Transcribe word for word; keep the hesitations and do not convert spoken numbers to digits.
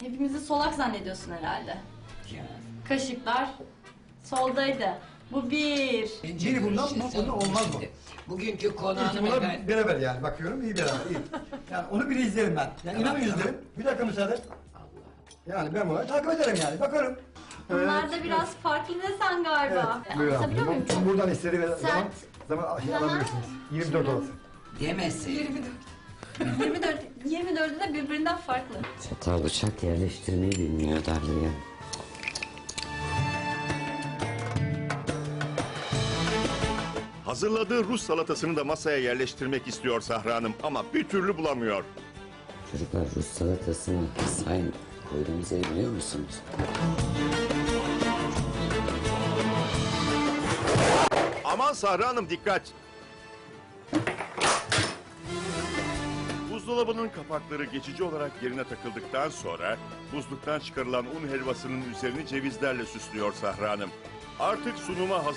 Hepimizi solak zannediyorsun herhalde. Ya. Kaşıklar soldaydı. Bu bir. Biri bundan, bu bundan olmaz mı? Bugünkü konu İyi ki bunlar hanımefendi. beraber yani bakıyorum iyi beraber iyi. Yani onu bir izlerim ben. Yani inanın izlerim. Bir dakika müsaade. Yani ben bunu takip ederim yani bakarım. Bunlar da biraz farklı desen galiba. Evet, buyur abi. Anlatabiliyor muyum? Çok Buradan istediği zaman, sert. zaman şey Aha. alabilirsiniz. yirmi dört olası. Demesin. yirmi dört, yirmi dördü de birbirinden farklı. Çatal bıçak yerleştirmeyi bilmiyor Darlı'ya. Hazırladığı Rus salatasını da masaya yerleştirmek istiyor Sahra Hanım ama bir türlü bulamıyor. Çocuklar Rus salatasını sayın koyduğumuz yeri biliyor musunuz? Aman Sahra Hanım dikkat! Buzdolabının kapakları geçici olarak yerine takıldıktan sonra buzluktan çıkarılan un helvasının üzerini cevizlerle süslüyor Sahra Hanım. Artık sunuma hazır.